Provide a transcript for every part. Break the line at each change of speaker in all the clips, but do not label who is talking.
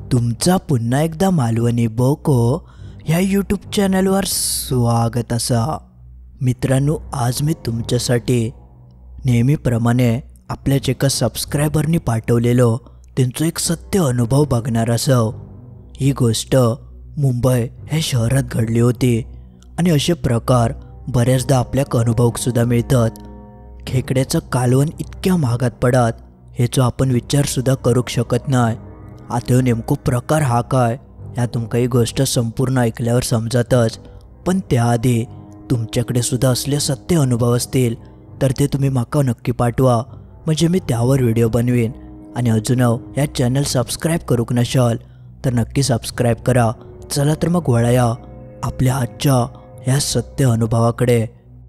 तुमचा पुन्हा एकदा मालवणी बोको ह्या यूट्यूब चॅनलवर स्वागत असा। मित्रांनो, आज मी तुमच्यासाठी नेहमीप्रमाणे आपल्याच एका सबस्क्रायबरनी पाठवलेलो त्यांचा एक सत्य अनुभव बघणार असो। ही गोष्ट मुंबई ह्या शहरात घडली होती आणि असे प्रकार बऱ्याचदा आपल्याक अनुभवसुद्धा मिळतात। खेकड्याचं कालवण इतक्या महागात पडत हेचो आपण विचारसुद्धा करूक शकत नाही। आता ह्यो नेमको प्रकार हा काय ह्या तुमका ही गोष्ट संपूर्ण ऐकल्यावर समजतच, पण त्याआधी तुमच्याकडे सुद्धा असले सत्य अनुभव असतील तर ते तुम्ही माका नक्की पाठवा, म्हणजे मी त्यावर व्हिडिओ बनवीन। आणि अजून या चॅनल सबस्क्राईब करूक नशाल तर नक्की सबस्क्राईब करा। चला तर मग वळूया आपल्या आजच्या ह्या सत्य अनुभवाकडे।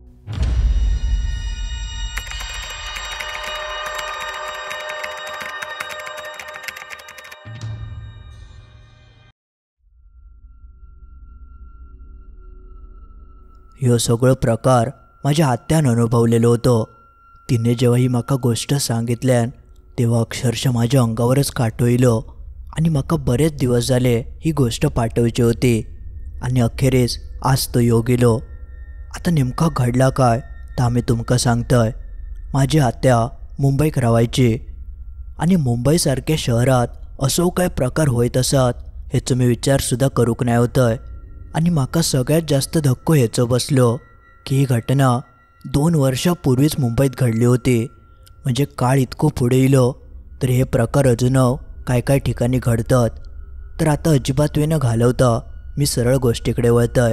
ह्यो सगळो प्रकार माझ्या आत्यान अनुभवलेलो होतो। तिने जेव्हा ही माका गोष्ट सांगितल्यान तेव्हा अक्षरशः माझ्या अंगावरच काटो येयलो आणि माका बरेच दिवस झाले ही गोष्ट पाठवायची होती आणि अखेरीस आज तो योग येयलो। आता नेमका घडला काय तर आम्ही तुमका सांगतोय। माझी आत्या मुंबईत राहायची आणि मुंबईसारख्या शहरात असो काय प्रकार होत असत हेचो मी विचारसुद्धा करूक नाही होतोय। आणि माका सगळ्यात जास्त धक्को हेचो बसलो की ही घटना 2 वर्षापूर्वीच मुंबईत घडली होती। म्हणजे काळ इतको पुढे येयलो तर हे प्रकार अजून काय काय ठिकाणी घडतात। तर आता अजिबात वेळ न घालवता मी सरळ गोष्टीकडे वळतोय।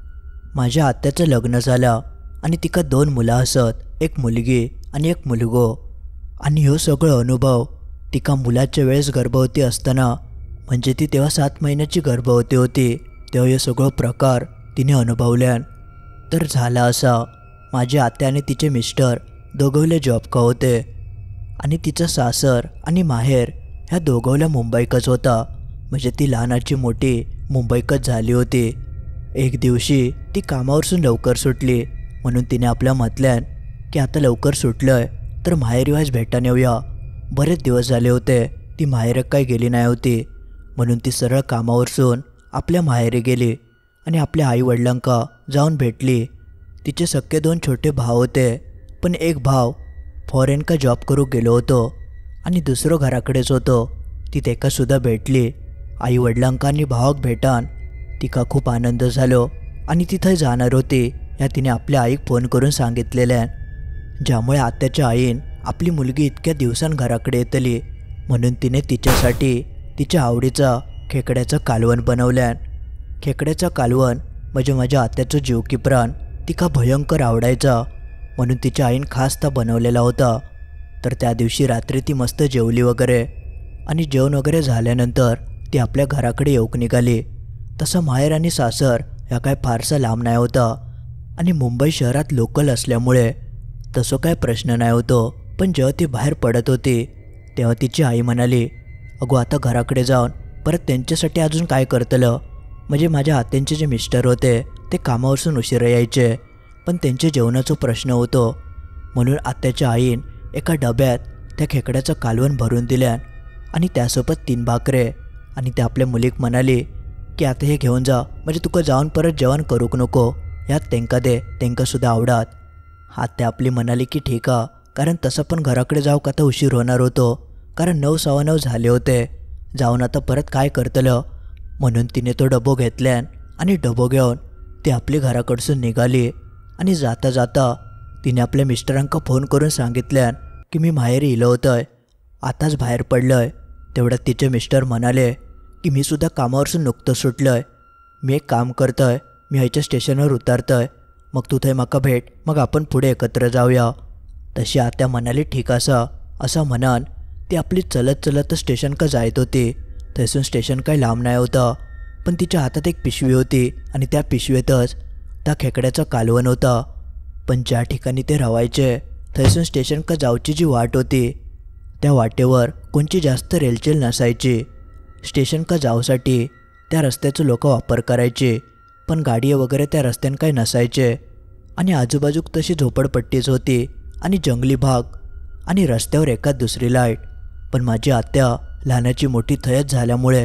माझ्या आत्याचं लग्न झालं आणि तिका 2 मुलं असत, एक मुलगी आणि एक मुलगो। आणि ह्यो सगळो अनुभव तिका मुलाच्या वेळेस गर्भवती असताना, म्हणजे ती तेव्हा 7 महिन्याची गर्भवती होती, तेव्हा हे सगळो प्रकार तिने अनुभवल्यान। तर झाला असा, माझी आत्या आणि तिचे मिस्टर दोघवले जॉब का होते आणि तिचं सासर आणि माहेर ह्या दोघवल्या मुंबईकच होता। म्हणजे ती लहानाची मोठी मुंबईकच झाली होती। एक दिवशी ती कामावरसून लवकर सुटली म्हणून तिने आपल्या म्हटल्यान की आता लवकर सुटलंय तर माहेरी व्हायच भेटान येऊया। बरेच दिवस झाले होते ती माहेर काही गेली नाही होती, म्हणून ती सरळ कामावरसून आपल्या माहेरी गेली आणि आपल्या आई वडिलांका जाऊन भेटली। तिचे सख्खे 2 छोटे भाव होते, पण एक भाव फॉरेन का जॉब करू गेलो होतो आणि दुसरं घराकडेच होतो। ती तेकासुद्धा भेटली। आई वडिलांका आणि भावाक भेटान तिका खूप आनंद झालो आणि ती थंय जाणार होती ह्या तिने आपल्या आईक फोन करून सांगितलेल्यान, ज्यामुळे आत्याच्या आईन आपली मुलगी इतक्या दिवसांन घराकडे येतली म्हणून तिने तिच्यासाठी तिच्या आवडीचा खेकड्याचं कालवण बनवल्यान। खेकड्याचं कालवण म्हणजे माझ्या आत्याचं जीव की प्राण, तिका भयंकर आवडायचा म्हणून तिच्या आईन खास ता बनवलेला होता। तर त्या दिवशी रात्री ती मस्त जेवली वगैरे आणि जेवण वगैरे झाल्यानंतर ती आपल्या घराकडे येऊक निघाली। तसं माहेर आणि सासर ह्या काय फारसा लांब नाही होता आणि मुंबई शहरात लोकल असल्यामुळे तसं काय प्रश्न नाही होतो। पण जेव्हा ती बाहेर पडत होती तेव्हा तिची आई म्हणाली, अगो आता घराकडे जाऊन परत त्यांच्यासाठी अजून काय करतलं। म्हणजे माझ्या आत्यांचे जे मिस्टर होते ते कामावरसून उशिरा यायचे, पण त्यांचे जेवणाचा प्रश्न होतो म्हणून आत्याच्या आईन एका डब्यात त्या खेकड्याचं कालवण भरून दिल्यान आणि त्यासोबत 3 भाकरे। आणि त्या आपल्या मुलीक म्हणाली की आता हे घेऊन जा, म्हणजे तुका जाऊन परत जेवण करूक नको, ह्यात त्यांका दे, त्यांकासुद्धा आवडात। आत्या आपली म्हणाली की ठीक आहे, कारण तसं पण घराकडे जाऊक आता उशीर होणार होतो, कारण 9 सव्वा 9 झाले होते, जाऊन आता परत काय करतलं। म्हणून तिने तो डबो घेतल्यान आणि डबो घेऊन ती आपली घराकडसून निघाली। आणि जाता जाता तिने आपल्या मिस्टरांका फोन करून सांगितल्यान की मी माहेरी इलो होतोय, आताच बाहेर पडलोय। तेवढ्यात तिचे मिस्टर म्हणाले की मी सुद्धा कामावरसून नुकतं सुटलोय, मी एक काम करतोय, मी ह्याच्या स्टेशनवर उतरतोय, मग तू थंय माका भेट, मग आपण पुढे एकत्र जाऊया। तशी आत्या म्हणाली ठीक असं म्हणान ती आपली चलत चलत स्टेशन का जायत होती। थैसून स्टेशन काही लांब नाही होतं, पण तिच्या हातात एक पिशवी होती आणि त्या पिशवीतच त्या खेकड्याचं कालवण होता। पण ज्या ठिकाणी ते राहायचे थैसून स्टेशन का जाऊची जी वाट होती त्या वाटेवर कोणची जास्त रेलचेल नसायची। स्टेशन का जाऊसाठी त्या रस्त्याचं लोक वापर करायचे, पण गाडी वगैरे त्या रस्त्यानं काही नसायचे आणि आजूबाजूक तशी झोपडपट्टीच होती आणि जंगली भाग आणि रस्त्यावर एकाच दुसरी लाईट। पण माझी आत्या लहानाची मोठी थयच झाल्यामुळे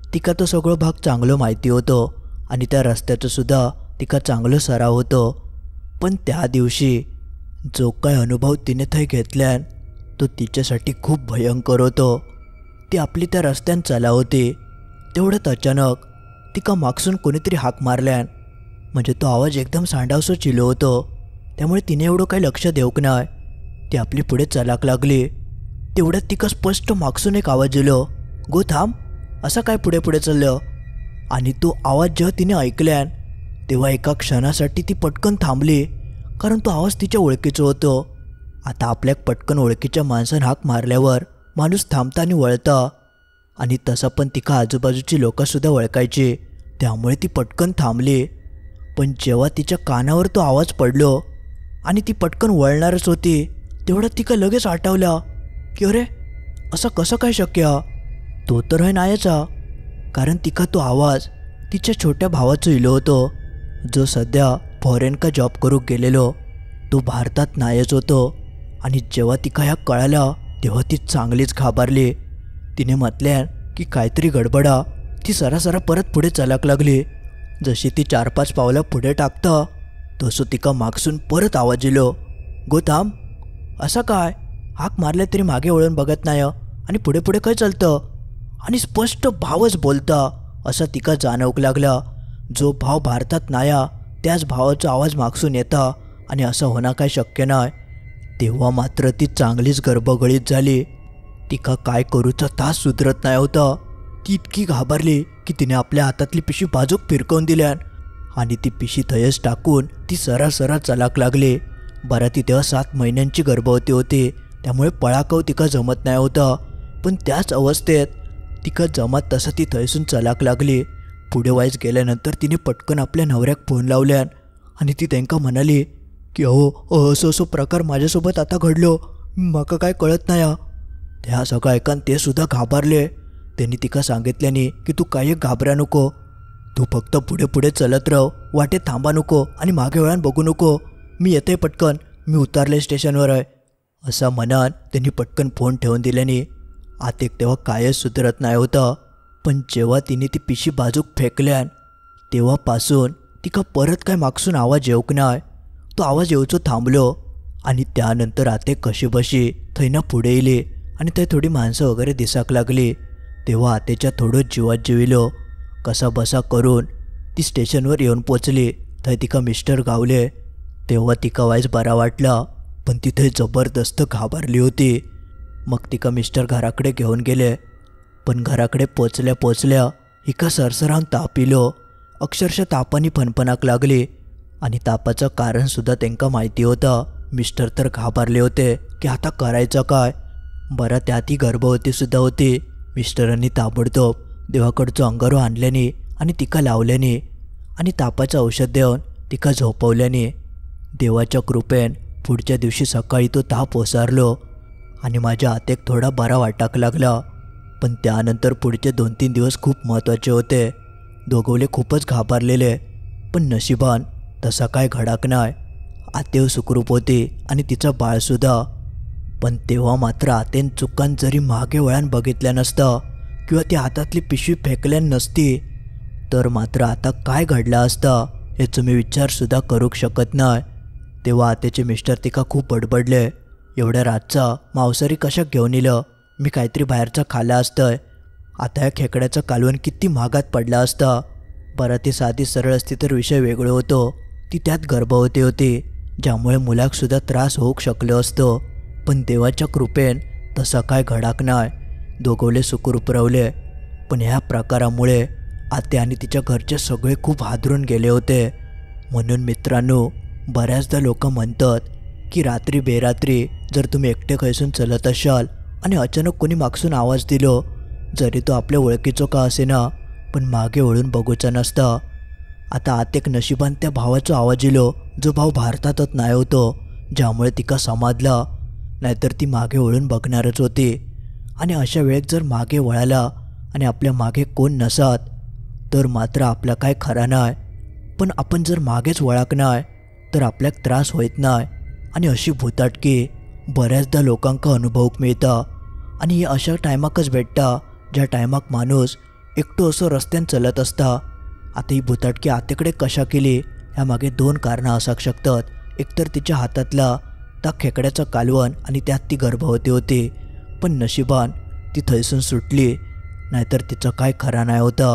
तिका तो सगळो भाग चांगलो माहिती होतो आणि त्या रस्त्याचं सुद्धा तिका चांगलो सराव होतो. पण त्या दिवशी जो काय अनुभव तिने थंय घेतल्यान तो तिच्यासाठी खूप भयंकर होतो. ती आपली त्या रस्त्यान चला होती तेवढ्यात अचानक तिका मागसून कोणीतरी हाक मारल्यान. म्हणजे तो आवाज एकदम सांडावसो चिलो होतो, त्यामुळे तिने एवढं काही लक्ष देऊक नाही. ती आपली पुढे चलाक लागली. तेवढ्यात तिका स्पष्ट मागसून एक आवाज दिलो, गो थांब. असं काय पुढे पुढे चाललं. आणि तो आवाज जेव्हा तिने ऐकल्यान तेव्हा एका क्षणासाठी ती पटकन थांबली, कारण तो आवाज तिच्या ओळखीचा होतो. आता आपल्या पटकन ओळखीच्या माणसानं हाक मारल्यावर माणूस थांबता आणि वळता, आणि तसं पण तिका आजूबाजूची लोकंसुद्धा ओळखायची, त्यामुळे ती पटकन थांबली. पण जेव्हा तिच्या कानावर तो आवाज पडलो आणि ती पटकन वळणारच होती तेवढ्यात तिका लगेच आठवला की अरे असं कसं काय शक्य. तो तर आहे नाहीचा, कारण तिका तो आवाज तिच्या छोट्या भावाचं इलो होतो, जो सध्या फॉरेन का जॉब करूक गेलेलो. तो भारतात नाहीच होतो. आणि जेव्हा तिका ह्या कळालं तेव्हा ती चांगलीच घाबरली. तिने म्हटल्यान की काहीतरी गडबडा. ती सरासरा परत पुढे चालाक लागली. जशी ती 4-5 पावलं पुढे टाकता तसं तिका मागसून परत आवाज येलो, गो थांब. असं काय. हाक मारले तरी मागे वळून बघत नाही आणि पुढे पुढे काय चालतं. आणि स्पष्ट भावच बोलता असं तिका जाणवक लागला. जो भाव भारतात नाया त्याच भावाचा आवाज मागसून येता आणि असं होणं काय शक्य नाही. तेव्हा मात्र ती चांगलीच गर्भगळीत झाली. तिका काय करूचा तास सुधरत नाही होता. ती इतकी घाबरली की तिने आपल्या हातातली पिशी बाजूक फिरकवून दिल्यान आणि ती पिशी थयच टाकून ती सरासरा चलाक लागली. बरं ती तेव्हा 7 महिन्यांची गर्भवती होती, त्यामुळे पळाकव तिका जमत नाही होता. पण त्याच अवस्थेत तिका जमत तसं ती थयसून चलाक लागली. पुढे वाईज गेल्यानंतर तिने पटकन आपल्या नवऱ्याक फोन लावल्यान आणि ती त्यांका म्हणाली की अहो असं असं प्रकार माझ्यासोबत आता घडलो, माका काय कळत नाही. त्या सगळं ऐकान ते सुद्धा घाबरले. त्यांनी तिका सांगितल्याने की तू काही घाबरा नको, तू फक्त पुढे पुढे चलत राह, वाटेत थांबा नको आणि मागे वळून बघू नको, मी येते पटकन, मी उतरले स्टेशनवर आहे. असं म्हणान त्यांनी पटकन फोन ठेवून दिल्याने आतेक तेव्हा कायच सुधरत नाही होतं. पण जेव्हा तिने ती पिशी बाजूक फेकल्यान तेव्हापासून तिका परत काय मागसून आवाज येऊक नाही. तो आवाज येऊचो थांबलो आणि त्यानंतर आते कशीबशी थैना पुढे येली आणि ते थोडी माणसं वगैरे दिसाक लागली. तेव्हा आतेच्या थोडं जीवात जिविलो. कसा बसा करून ती स्टेशनवर येऊन पोचली. थंय तिका मिस्टर गावले. तेव्हा तिका वाईज बरा वाटला, पण तिथे जबरदस्त घाबरली होती. मग तिका मिस्टर घराकडे घेऊन गेले. पण घराकडे पोचल्या हिका सरसरावून ताप इलो. अक्षरशः तापाने फणफणाक लागली आणि तापाचं कारणसुद्धा त्यांना माहिती होतं. मिस्टर तर घाबरले होते की आता करायचं काय. बरं त्यात ही गर्भवतीसुद्धा होती. मिस्टरांनी ताबडतोब देवाकडचं अंगारू आणल्याने आणि तिका लावल्याने आणि तापाचं औषध देऊन तिका झोपवल्याने देवाच्या कृपेन पुढच्या दिवशी सकाळी तो ताप ओसारलो आणि माझ्या आतेक थोडा बरा वाटाक लागला. पण त्यानंतर पुढचे 2-3 दिवस खूप महत्त्वाचे होते. दोघवले खूपच घाबरलेले, पण नशिबान तसा काय घडाक नाही. आतेव सुखरूप होती आणि तिचं बाळसुद्धा. पण तेव्हा मात्र आतेन चुकान जरी मागे वळण बघितल्या नसतं किंवा ती हातातली पिशवी फेकल्या नसती तर मात्र आता काय घडलं असतं याचं मी विचारसुद्धा करूक शकत नाही. तेव्हा आतेचे मिस्टर तिका खूप बडबडले, एवढ्या रातचा मांसाहारी कशा घेऊन इलं, मी काहीतरी बाहेरचा खाल्ला असतंय. आता या खेकड्याचं कालवण किती महागात पडला असता. बरं ती साधी सरळ असती तर विषय वेगळं होतो. ती त्यात गर्भवती होती, ज्यामुळे मुलाकसुद्धा त्रास होऊक शकलो असतो. पण देवाच्या कृपेन तसं काय घडाक नाही. दोघवले सुखरूप रावले. पण ह्या प्रकारामुळे आते आणि तिच्या घरचे सगळे खूप हादरून गेले होते. म्हणून मित्रांनो, बऱ्याचदा लोक म्हणतात की रात्री बेरात्री जर तुम्ही एकटे खैसून चलत असाल आणि अचानक कोणी मागसून आवाज दिलो, जरी तो आपल्या ओळखीचो का असेना, पण मागे वळून बघूचा नसता. आता आतेक नशिबान त्या भावाचा आवाज इलो, जो भाव भारतातच नाही होतो, ज्यामुळे तिका समाधला. नाहीतर ती मागे वळून बघणारच होती. आणि अशा वेळेत जर मागे वळाला आणि आपल्या मागे कोण नसत तर मात्र आपला काय खरा नाही. पण आपण जर मागेच वळाक नाही तर आपल्याक त्रास होत नाही. आणि अशी भूताटकी बऱ्याचदा लोकांका अनुभवक मिळता. आणि हे अशा टायमाकच भेटता ज्या टायमाक माणूस एकटो असो रस्त्यान चलत असता. आता ही भुताटकी आतेकडे कशा केली ह्यामागे 2 कारणां आसाक शकतात. एकतर तिच्या हातातला त्या खेकड्याचा कालवण आणि त्यात ती गर्भवती होती, पण नशिबान ती थंयसून सुटली, नाहीतर तिचा काय खरा नाही होता.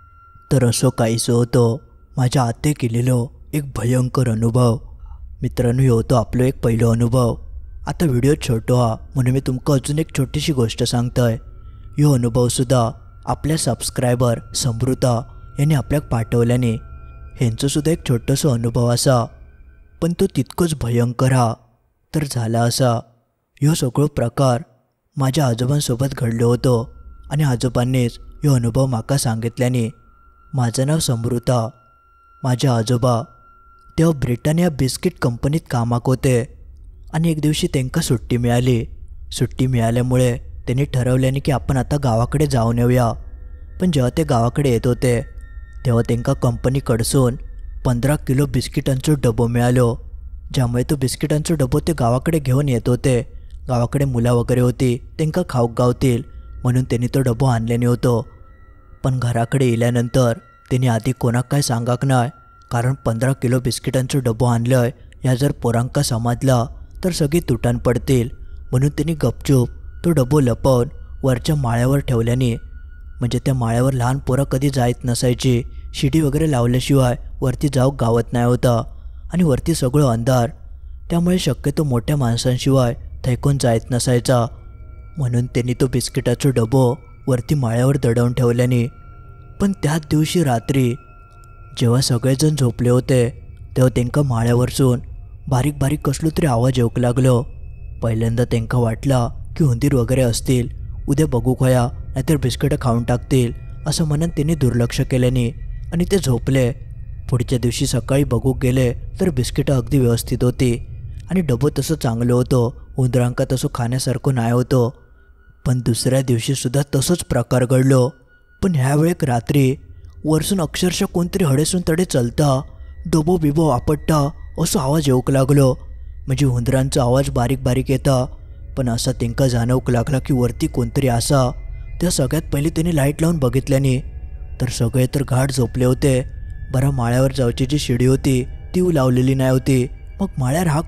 तर असो काहीसं होतं माझ्या आते केलेलो एक भयंकर अनुभव. मित्रांनो, ह्यो होतो आपलो एक पहिलो अनुभव. आता व्हिडिओ छोटो हा म्हणून मी तुमका अजून एक छोटीशी गोष्ट सांगतोय. ह्यो अनुभवसुद्धा आपल्या सबस्क्रायबर समृता यांनी आपल्याक पाठवल्याने ह्यांचोसुद्धा एक छोटोसो अनुभव असा, पण तो तितकोच भयंकर हा. तर झाला असा, ह्यो सगळो प्रकार माझ्या आजोबांसोबत घडलो होतो आणि आजोबांनीच ह्यो अनुभव म्हाका सांगितल्याने. माझं नाव समृता. माझे आजोबा तेव्हा ब्रिटानिया बिस्किट कंपनीत कामाक होते आणि एक दिवशी त्यांना सुट्टी मिळाली. सुट्टी मिळाल्यामुळे त्यांनी ठरवल्याने की आपण आता गावाकडे जाऊन येऊया. पण जेव्हा ते गावाकडे येत होते तेव्हा त्यांना कंपनीकडसून 15 किलो बिस्किटांचो डबो मिळालो, ज्यामुळे तो बिस्किटांचो डबो ते गावाकडे घेऊन येत होते. गावाकडे मुलं वगैरे होती, त्यांना खाऊक गावतील म्हणून त्यांनी तो डबो आणल्याने होतो. पण घराकडे येल्यानंतर त्यांनी आधी कोणाक काय सांगाक नाही, कारण 15 किलो बिस्किटांचो डबो आणलंय ह्या जर पोरांका समजला तर सगळी तुटान पडतील. म्हणून त्यांनी गपचूप तो डबो लपवून वरच्या माळ्यावर ठेवल्याने, म्हणजे त्या माळ्यावर लहान पोरं कधी जायत नसायची. शिडी वगैरे लावल्याशिवाय वरती जाऊक गावत नाही होता आणि वरती सगळं अंधार, त्यामुळे शक्यतो मोठ्या माणसांशिवाय थैकून जायत नसायचा. म्हणून त्यांनी तो बिस्किटाचो डबो वरती माळ्यावर दडवून ठेवल्याने. पण त्याच दिवशी रात्री जेव्हा सगळेजण झोपले होते तेव्हा त्यांना माळ्यावरसून बारीक बारीक कसलो तरी आवाज येऊक लागलो. पहिल्यांदा त्यांना वाटला की उंदीर वगैरे असतील, उद्या बघू खया नाहीतर बिस्किटं खाऊन टाकतील असं म्हणून त्यांनी दुर्लक्ष केल्याने आणि ते झोपले. पुढच्या दिवशी सकाळी बघूक गेले तर बिस्किटं अगदी व्यवस्थित होती आणि डबो तसं चांगलं होतं, उंदरांका तसं खाण्यासारखं नाही होतं. पण दुसऱ्या दिवशीसुद्धा तसंच प्रकार घडलो. पण ह्यावेळेक रात्री वरसून अक्षरशः कोणतरी हडेसून तडे चलता, डबो बिबो आपटता असं आवाज येऊक लागलो. म्हणजे उंदरांचा आवाज बारीक बारीक येता, पण असा त्यांना जाणवूक लागला की वरती कोणतरी असा. त्या सगळ्यात पहिले त्यांनी लाईट लावून बघितल्याने तर सगळे तर घाट झोपले होते. बरं, माळ्यावर जाऊची जी शिडी होती ती लावलेली नाही होती. मग माळ्यावर हा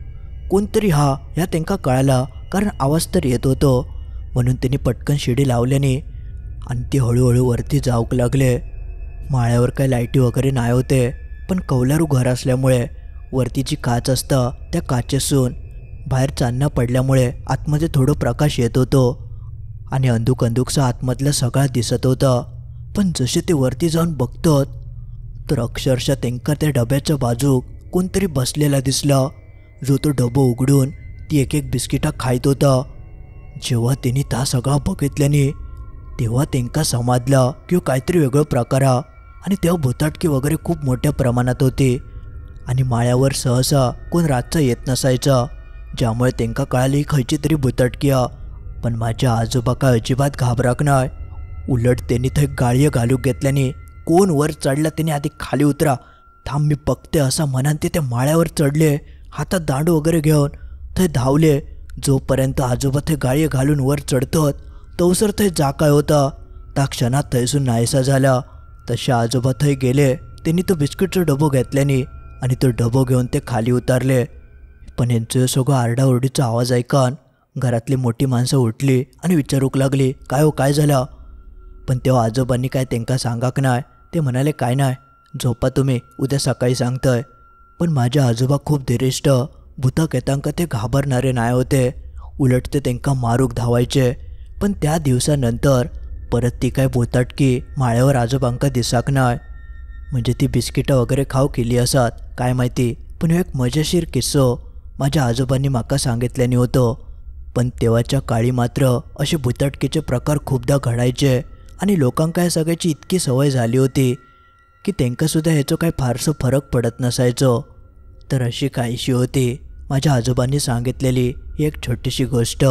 कोणतरी हा ह्या त्यांना कळाला, कारण आवाज तर येत होतो. म्हणून त्यांनी पटकन शिडी लावल्याने आणि ते हळूहळू वरती जाऊक लागले. माळ्यावर काही लाईटी वगैरे नाही होते, पण कौलारू घर असल्यामुळे वरती जी काच असतं त्या काचेसून बाहेर चांदणा पडल्यामुळे आतमध्ये थोडं प्रकाश येत होतो आणि अंधुकसा आतमधलं सगळं दिसत होतं. पण जसे ते वरती जाऊन बघतात तर अक्षरशः त्यांना त्या डब्याच्या बाजूक कोणतरी बसलेला दिसला, जो तो डबो उघडून ती एक एक बिस्किटा खायत होता. जेव्हा त्यांनी त्या सगळा बघितल्याने तेव्हा त्यांना समजला की काहीतरी वेगळं प्रकार हा आणि तेव्हा भुताटकी वगैरे खूप मोठ्या प्रमाणात होती आणि माळ्यावर सहसा कोण रातचा येत नसायचा, ज्यामुळे त्यांना कळाली खयची तरी भुताटकी हा. पण माझ्या आजोबा काय अजिबात घाबराक नाही. उलट त्यांनी थंय गाळये घालूक घेतल्याने कोण वर चढला त्याने आधी खाली उतरा, थांब मी बघते असा म्हणान ते त्या माळ्यावर चढले. हातात दांडू वगैरे घेऊन थंय धावले. जोपर्यंत आजोबा थंय गाळये घालून वर चढतात तवसर थंय जा काय होता त्या क्षणात थंयसून नाहीसा झाला. तसे आजोबा थंय गेले. त्यांनी तो बिस्किटचा डबो घेतल्याने आणि तो डबो घेऊन ते खाली उतारले. पण यांचं सगळं आरडाओरडीचा आवाज ऐकून घरातली मोठी माणसं उठली आणि विचारूक लागली, काय हो काय झालं. पण तेव्हा आजोबांनी काय त्यांना सांगाक नाही. ते म्हणाले, काय नाही, झोपा तुम्ही, उद्या सकाळी सांगतोय. पण माझे आजोबा खूप धीरिष्ट, भूताक येतांका ते घाबरणारे नाही होते. उलट ते त्यांना मारूक धावायचे. पण त्या दिवसानंतर परत ती काय भुताटकी माळ्यावर आजोबांका दिसाक नाही. म्हणजे ती बिस्किटं वगैरे खाऊ केली असत काय माहिती. पण एक मजेशीर किस्सो माझ्या आजोबांनी माका सांगितल्याने होतो. पण तेव्हाच्या काळी मात्र असे भुताटकीचे प्रकार खूपदा घडायचे आणि लोकांका या सगळ्याची इतकी सवय झाली होती की त्यांकासुद्धा ह्याचं काही फारसं फरक पडत नसायचं. तर अशी काहीशी होती माझ्या आजोबांनी सांगितलेली एक छोटीशी गोष्ट.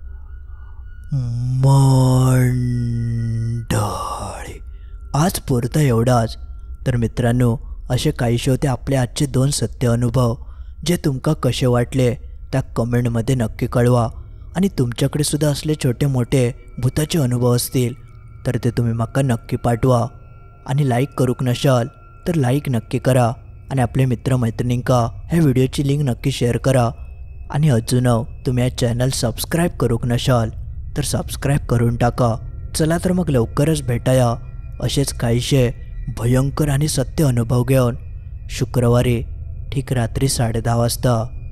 मंडळी, आज पुरता एवढाच. तर मित्रांनो, असे काहीसे होते आपले आजचे 2 सत्य अनुभव. जे तुमका कसे वाटले त्या कमेंटमध्ये नक्की कळवा. आणि तुमच्याकडे सुद्धा असले छोटे मोठे भूताचे अनुभव असतील तर ते तुम्ही म्हाका नक्की पाठवा. आणि लाईक करूक नशाल तर लाईक नक्की करा आणि आपल्या मित्रमैत्रिणींका ह्या व्हिडिओची लिंक नक्की शेअर करा. आणि अजून तुम्ही या चॅनल सबस्क्राईब करूक नशाल तर सबस्क्राईब करून टाका. चला तर मग लवकरच भेटाया असेच काहीशे भयंकर आणि सत्य अनुभव घेऊन शुक्रवारी ठीक रात्री 10:30 वाजता.